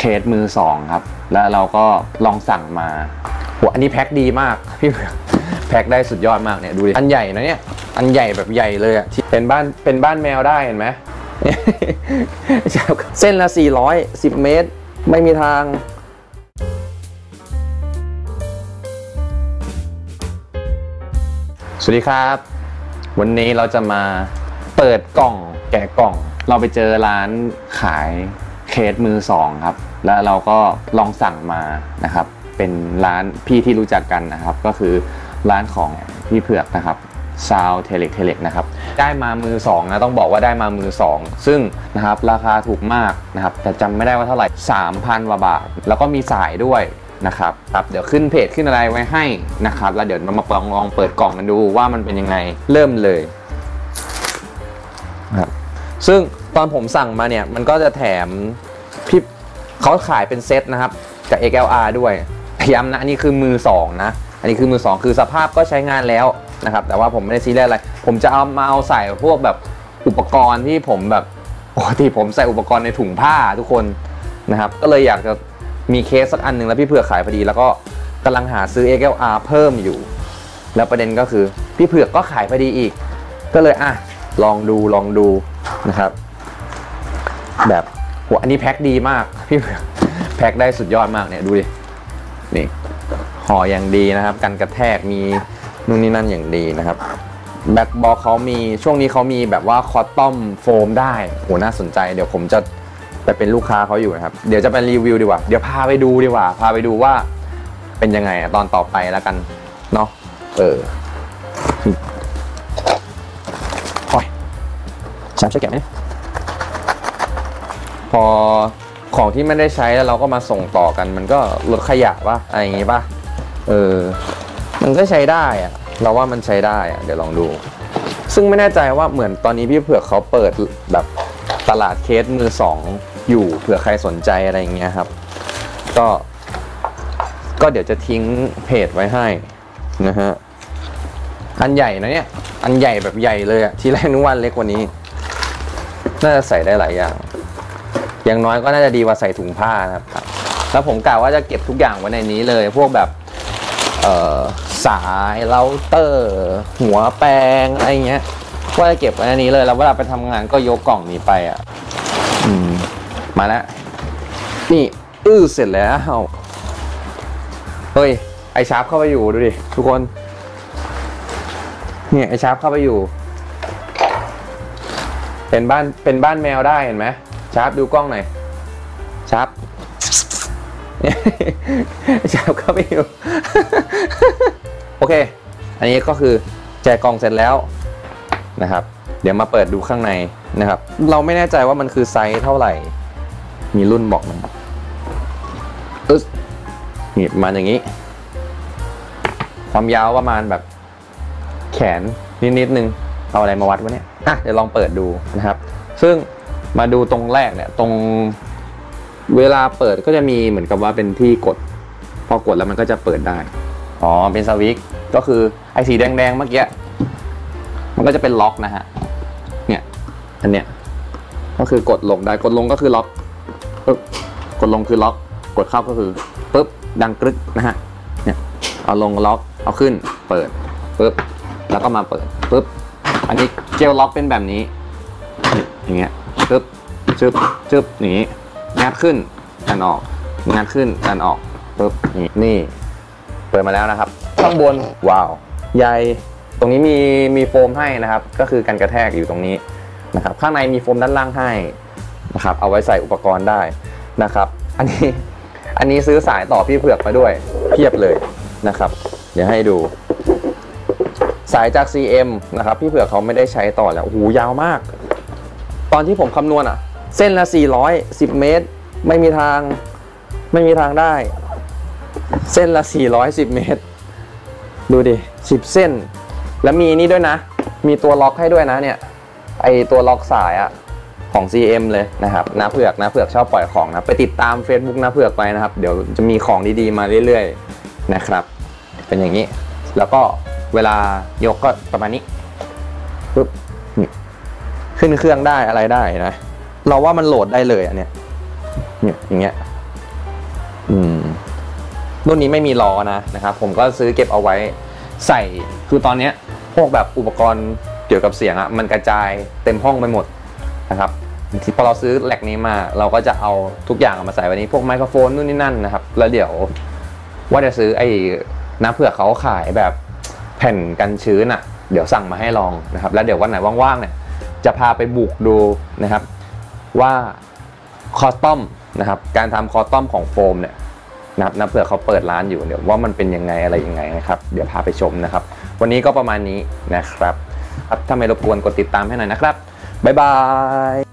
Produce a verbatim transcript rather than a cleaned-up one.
เคสมือสองครับแล้วเราก็ลองสั่งมาโหอันนี้แพ็คดีมากพี่แพ็คได้สุดยอดมากเนี่ยดูดิอันใหญ่นะเนี่ยอันใหญ่แบบใหญ่เลยอะเป็นบ้านเป็นบ้านแมวได้เห็นไหมเส้นละสี่ร้อยสิบเมตรไม่มีทางสวัสดีครับวันนี้เราจะมาเปิดกล่องแกะกล่องเราไปเจอร้านขายเคสมือสองครับแล้วเราก็ลองสั่งมานะครับเป็นร้านพี่ที่รู้จักกันนะครับก็คือร้านของพี่เผือกนะครับซาวเทเล็กเทเล็กนะครับได้มามือสองนะต้องบอกว่าได้มามือสองซึ่งนะครับราคาถูกมากนะครับแต่จำไม่ได้ว่าเท่าไหร่ สามพัน กว่าบาทแล้วก็มีสายด้วยนะครับครับเดี๋ยวขึ้นเพจขึ้นอะไรไว้ให้นะครับแล้วเดี๋ยวเรามาลองเปิดกล่องกันดูว่ามันเป็นยังไงเริ่มเลยครับซึ่งตอนผมสั่งมาเนี่ยมันก็จะแถมพี่เขาขายเป็นเซตนะครับกับ เอ็กซ์ แอล อาร์ ด้วยย้ำนะอันนี้คือมือสองนะอันนี้คือมือสองคือสภาพก็ใช้งานแล้วนะครับแต่ว่าผมไม่ได้ซีเรียสอะไรผมจะเอามาเอาใส่พวกแบบอุปกรณ์ที่ผมแบบปกติผมใส่อุปกรณ์ในถุงผ้าทุกคนนะครับก็เลยอยากจะมีเคสสักอันหนึ่งแล้วพี่เผือกขายพอดีแล้วก็กำลังหาซื้อ เอ็กซ์ แอล อาร์ เพิ่มอยู่แล้วประเด็นก็คือพี่เผือกก็ขายพอดีอีกก็เลยอ่ะลองดูลองดูนะครับแบบโหอันนี้แพ็คดีมากพี่เผือกแพ็คได้สุดยอดมากเนี่ยดูดินี่ห่ออย่างดีนะครับกันกระแทกมีนู่นนี่นั่นอย่างดีนะครับแบ็คบอลเขามีช่วงนี้เขามีแบบว่าคอตตอมโฟมได้โหน่าสนใจเดี๋ยวผมจะไปเป็นลูกค้าเขาอยู่นะครับเดี๋ยวจะไปรีวิวดีกว่าเดี๋ยวพาไปดูดีกว่าพาไปดูว่าเป็นยังไงตอนต่อไปแล้วกันเนาะเออคอยชามช่วยแกะไหมพอของที่ไม่ได้ใช้แล้วเราก็มาส่งต่อกันมันก็ลดขยะป่ะอะไรอย่างงี้ป่ะเออมันก็ใช้ได้อะเราว่ามันใช้ได้อะเดี๋ยวลองดูซึ่งไม่แน่ใจว่าเหมือนตอนนี้พี่เผือกเขาเปิดแบบตลาดเคสมือสองอยู่เผื่อใครสนใจอะไรอย่างเงี้ยครับก็ก็เดี๋ยวจะทิ้งเพจไว้ให้นะฮะอันใหญ่นะเนี่ยอันใหญ่แบบใหญ่เลยอะทีแรกนึกว่าเล็กกว่านี้น่าจะใส่ได้หลายอย่างอย่างน้อยก็น่าจะดีกว่าใส่ถุงผ้านะครับแล้วผมกะว่าจะเก็บทุกอย่างไว้ในนี้เลยพวกแบบเอ่อสายเราเตอร์หัวแปลงอะไรเงี้ยว่าจะเก็บไว้ในนี้เลยแล้วเวลาไปทำงานก็ยกกล่องนี้ไปอ่ะอืมมาแล้วนี่อื้อเสร็จแล้วเฮ้ยไอชาร์ปเข้าไปอยู่ดูดิทุกคนเนี่ยไอชาร์ปเข้าไปอยู่เป็นบ้านเป็นบ้านแมวได้เห็นไหมชาร์ปดูกล้องหน่อยชาร์ปชาร์ปเข้าไปอยู่โอเคอันนี้ก็คือแจกกล่องเสร็จแล้วนะครับเดี๋ยวมาเปิดดูข้างในนะครับเราไม่แน่ใจว่ามันคือไซส์เท่าไหร่มีรุ่นบอกมันอึ๊ดนี่ประมาณอย่างนี้ความยาวประมาณแบบแขนนิดๆนึงเอาอะไรมาวัดวะเนี่ยอ่ะเดี๋ยวลองเปิดดูนะครับซึ่งมาดูตรงแรกเนี่ยตรงเวลาเปิดก็จะมีเหมือนกับว่าเป็นที่กดพอกดแล้วมันก็จะเปิดได้อ๋อเป็นสวิตช์ก็คือไอ้สีแดงๆเมื่อกี้มันก็จะเป็นล็อกนะฮะเนี่ยอันเนี้ยก็คือกดลงได้กดลงก็คือล็อกปึ๊บกดลงคือล็อกกดเข้าก็คือปึ๊บดังกรึกนะฮะเนี่ยเอาลงล็อกเอาขึ้นเปิดปึ๊บแล้วก็มาเปิดปึ๊บอันนี้เจลล็อกเป็นแบบนี้อย่างเงี้ยปึ๊บชึบชึบอย่างนี้งัดขึ้นดันออกงัดขึ้นดันออกปึ๊บนี่นี่เปิดมาแล้วนะครับข้างบนว้าวใยตรงนี้มีมีโฟมให้นะครับก็คือกันกระแทกอยู่ตรงนี้นะครับข้างในมีโฟมด้านล่างให้นะครับเอาไว้ใส่อุปกรณ์ได้นะครับอันนี้อันนี้ซื้อสายต่อพี่เผือกมาด้วยเพียบเลยนะครับเดี๋ยวให้ดูสายจาก ซี เอ็ม นะครับพี่เผือกเขาไม่ได้ใช้ต่อแล้วโอ้โหยาวมากตอนที่ผมคำนวณอ่ะเส้นละสี่ร้อยสิบเมตรไม่มีทางไม่มีทางได้เส้นละสี่ร้อยสิบเมตรดูดิสิบเส้นแล้วมีนี่ด้วยนะมีตัวล็อกให้ด้วยนะเนี่ยไอตัวล็อกสายอะของ ซี เอ็ม เลยนะครับน้าเผือกน้าเผือกชอบปล่อยของนะไปติดตาม Facebook น้าเผือกไปนะครับเดี๋ยวจะมีของดีๆมาเรื่อยๆนะครับเป็นอย่างนี้แล้วก็เวลายกก็ประมาณนี้ปึ๊บขึ้นเครื่องได้อะไรได้นะเราว่ามันโหลดได้เลยอันเนี้ยเนี่ยอย่างเงี้ยอืมรุ่นนี้ไม่มีล้อนะนะครับผมก็ซื้อเก็บเอาไว้ใส่คือตอนนี้พวกแบบอุปกรณ์เกี่ยวกับเสียงอะมันกระจายเต็มห้องไปหมดนะครับพอเราซื้อแหลกนี้มาเราก็จะเอาทุกอย่างมาใส่ไว้นี้พวกไมโครโฟนนู่นนี่นั่นนะครับแล้วเดี๋ยวว่าจะซื้อไอ้น้ำเผือกเขาขายแบบแผ่นกันชื้นอะเดี๋ยวสั่งมาให้ลองนะครับแล้วเดี๋ยววันไหนว่างๆเนี่ยจะพาไปบุกดูนะครับว่าคอสตอมนะครับการทำคอสตอมของโฟมเนี่ยนะครับน้ำเผือกเขาเปิดร้านอยู่เดี๋ยวว่ามันเป็นยังไงอะไรยังไงนะครับเดี๋ยวพาไปชมนะครับวันนี้ก็ประมาณนี้นะครับถ้าไม่รบกวนกดติดตามให้หน่อยนะครับบ๊ายบาย